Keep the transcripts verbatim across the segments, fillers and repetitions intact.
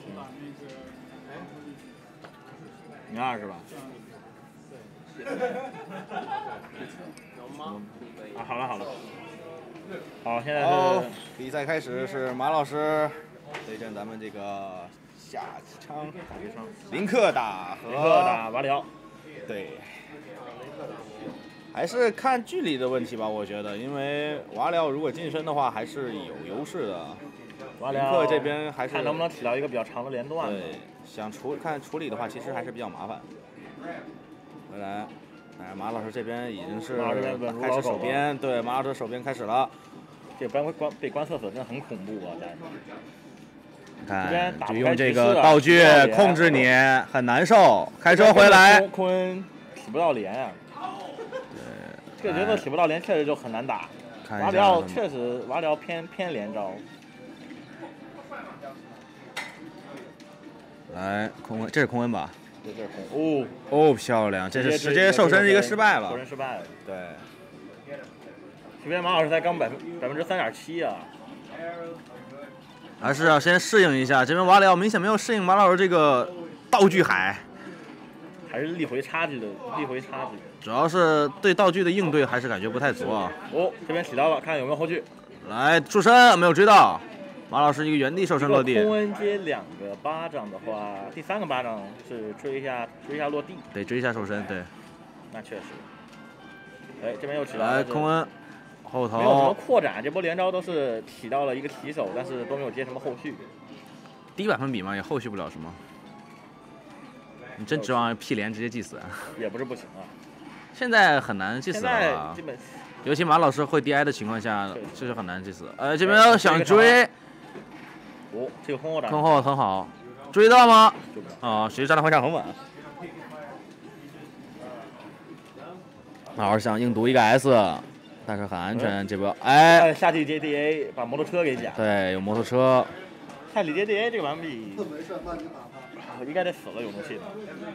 零二是吧？啊，好了好了。好，现在是、 哦、比赛开始，是马老师对阵咱们这个夏启昌、林克打和林克打瓦里奥。 对。 还是看距离的问题吧，我觉得，因为瓦里奥如果近身的话，还是有优势的。 瓦里奥这边还是看能不能起到一个比较长的连段。 对，想处看处理的话，其实还是比较麻烦。回来，哎，马老师这边已经是开始手边，对，马老师手边开始了。 这关关被观测死真的很恐怖啊！家人们。 看，就用这个道具控制你，很难受。开车回来， 坤恩起不到连啊。 这个角色起不到连，确实就很难打。瓦里奥确实，瓦里奥偏偏连招。 来，空恩，这是空恩吧？ 对，这是空。哦哦，漂亮！这是直接瘦身一个失败了。 瘦身失败了。 对。 这边马老师才刚百分百分之三点七啊。 还是要先适应一下。这边瓦里奥明显没有适应马老师这个道具海。 还是力回差距的，力回差距。 主要是对道具的应对还是感觉不太足啊。 哦，这边起到了，看有没有后续。 来，触身没有追到，马老师一个原地瘦身落地。 空恩接两个巴掌的话，第三个巴掌是追一下，追一下落地。 得追一下瘦身，对。 那确实。哎，这边又起到来，空恩后头。 没有什么扩展，这波连招都是起到了一个起手，但是都没有接什么后续。 低百分比嘛，也后续不了什么。 你真指望 P 连直接祭死？ 也不是不行啊。 现在很难祭死了吧？ 基本， 尤其马老师会 D I 的情况下，就是很难祭死。呃，这边想追， 哦，这个空后打， 空后很好，追到吗？啊，其实站的方向很稳。马老师想硬读一个 S， 但是很安全。这波，哎， 下地接 D A 把摩托车给夹。 对，有摩托车。 下地接 D A 这个完毕。 应该得死了，有怒气的。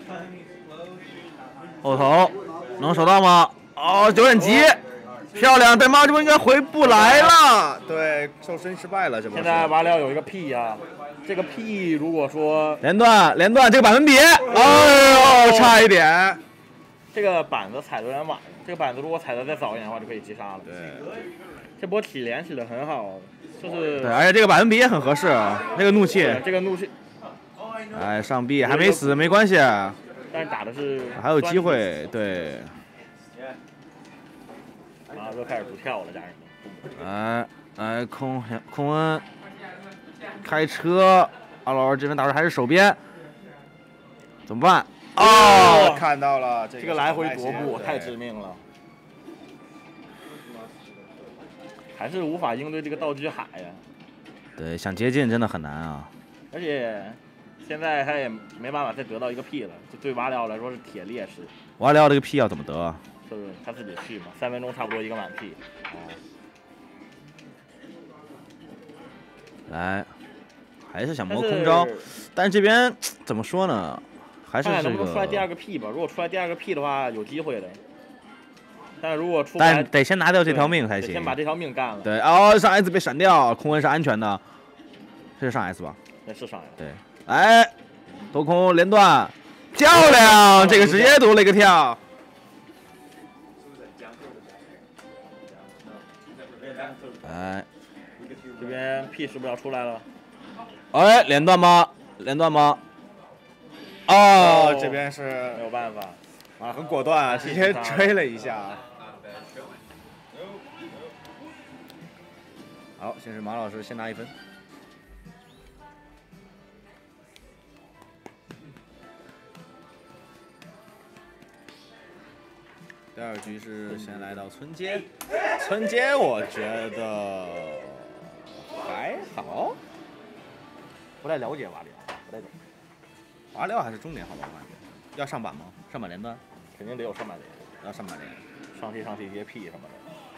后头能守到吗？哦，有点急，漂亮！但马这波应该回不来了。对，瘦身失败了。这波现在瓦里奥有一个 P 啊，这个 P 如果说连段连段这个百分比，哎呦，差一点。 这个板子踩的有点晚，这个板子如果踩的再早一点的话，就可以击杀了。 对， 这波起连起的很好，就是对，而且这个百分比也很合适。那个怒气， 这个怒气。 哎，上臂还没死，没关系。 但是打的是还有机会，对。 啊，又开始不跳了，家人们。哎哎，空空恩开车，阿老师这边打的还是手边，怎么办？哦，看到了，这个、这个来回踱步太致命了，还是无法应对这个道具海呀。 对，想接近真的很难啊。 而且。 现在他也没办法再得到一个 P 了，这对瓦里奥来说是铁劣势。 瓦里奥这个 P 要怎么得？ 就是他自己去嘛，三分钟差不多一个满 P。哦。 来，还是想摸空招，但是这边怎么说呢？还是这个。 能不能出来第二个 P 吧？如果出来第二个 P 的话，有机会的。但是如果出来， 但得先拿掉这条命才行。 先把这条命干了。 对，哦，上 S 被闪掉，空恩是安全的，这是上 S 吧？ 那是上 S。 对。 哎，多空连段，漂亮！这个直接读了一个跳。哎， 这边 P 是不是要出来了？ 哎，连段吗？连段吗？哦，这边是没有办法啊，很果断啊，直接追了一下。好，先是马老师先拿一分。 第二局是先来到村街，村街我觉得还好， 不太了解瓦里奥，不太懂。 瓦里奥还是中点好吧？我感觉要上板吗？上板连段， 肯定得有上板连， 要上板连， 上 T 上 T 接 P 什么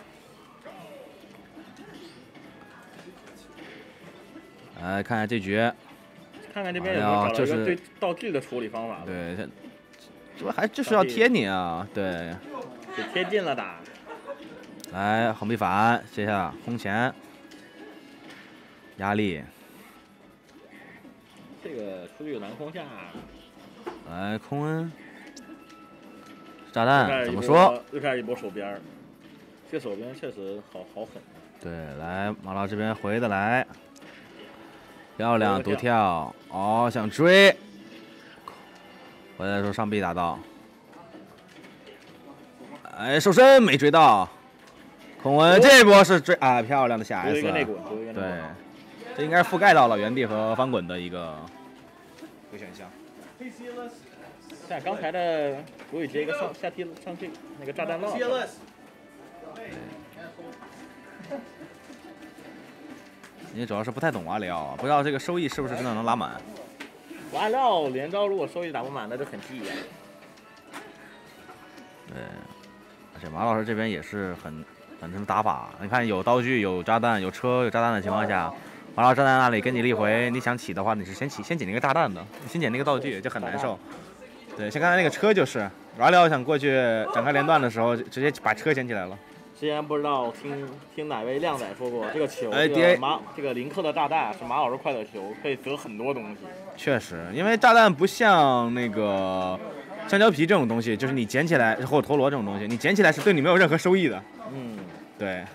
的。来看看这局， 看看这边有没有找到一个对道具的处理方法。 对，这这不还就是要贴你啊？对。 给贴近了打， 来横臂反，接下空前，压力， 这个出去蓝空下， 来空恩，炸弹怎么说？ 又开始一波手边儿，这手边确实好好狠。 对，来马老这边回的来，漂亮独跳，哦，想追，回来的时候上臂打到，哎，瘦身没追到，孔文这一波是追啊，漂亮的下 S， 对， 这应该是覆盖到了原地和翻滚的一个一个选项。 但刚才的我有接一个上下踢上去那个炸弹浪。 你主要是不太懂瓦里奥，不知道这个收益是不是真的能拉满。 瓦里奥连招如果收益打不满，那就很气呀。 对，而且马老师这边也是很很什么打法，你看有道具、有炸弹、有车、有炸弹的情况下，马老师站在那里跟你立回，你想起的话，你是先起先捡那个炸弹的，你先捡那个道具就很难受。对，像刚才那个车就是，瓦里奥想过去展开连段的时候，直接把车捡起来了。 之前不知道听听哪位靓仔说过，这个球， 哎、 这个马这个林克的炸弹是马老师快乐球，可以得很多东西。 确实，因为炸弹不像那个香蕉皮这种东西，就是你捡起来或者陀螺这种东西，你捡起来是对你没有任何收益的。 嗯， 对。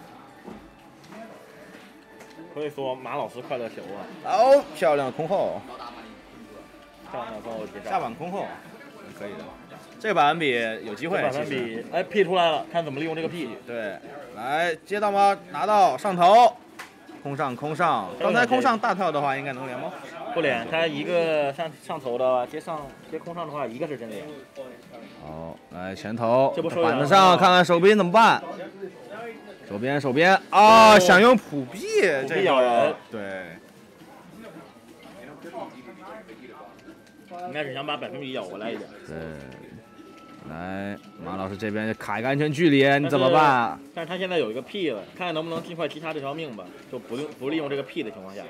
所以说马老师快乐球啊。 哦，漂亮的空后。 漂亮的空后接下板空后，可以的。这个百分比有机会。 百分比，哎 ，P 出来了，看怎么利用这个 P。 对，来接到吗？拿到上头，空上空上。刚才空上大跳的话，应该能连吗？ 不连，他一个上上头的接上接空上的话，一个是真连。 好，来前头， 这不板子上看看手边怎么办？手边手边啊、哦，想用普币， 普币咬人。 对。 应该是想把百分比咬过来一点。 对。来，马老师这边卡一个安全距离，你怎么办？ 但是他现在有一个 P 了，看看能不能尽快击他这条命吧，就不用不利用这个 P 的情况下。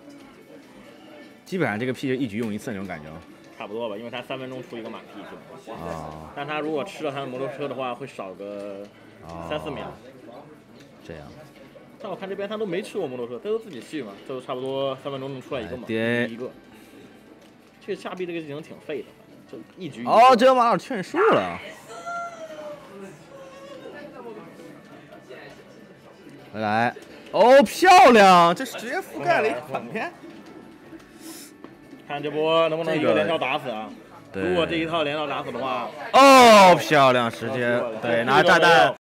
基本上这个 P 就一局用一次那种感觉。 差不多吧，因为他三分钟出一个满 P 是吧？ 啊。 但他如果吃了他的摩托车的话，会少个三四秒。 这样。 但我看这边他都没吃过摩托车，他都自己去嘛，就差不多三分钟能出来一个嘛，一个。这下 B 这个技能挺废的。就一局哦，这个马老师劝输了。回来，哦，漂亮！这是直接覆盖了一个反偏。 看这波能不能一个连招打死啊？如果这一套连招打死的话， 哦，漂亮！直接对拿炸弹